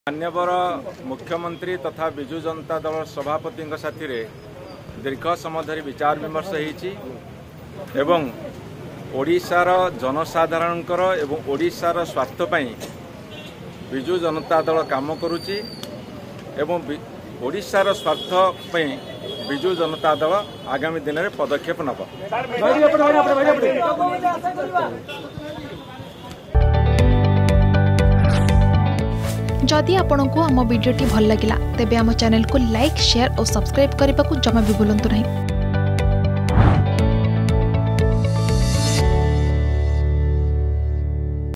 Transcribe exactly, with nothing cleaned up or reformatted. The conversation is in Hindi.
मान्यवर मुख्यमंत्री तथा विजु जनता दल सभापति साथी दीर्घ समय धरी विचार विमर्श एवं ओडिशार जनसाधारणकर एवं ओडिशार स्वार्थ पई विजु जनता दल काम करुची एवं ओडिशार स्वार्थ पई विजु जनता दल आगामी दिन में पदक्षेप नब। जदि आपंक आम भिडी भल लगा तेब आम चैनल को लाइक शेयर और सब्सक्राइब करने को जमा भी भूलु नहीं।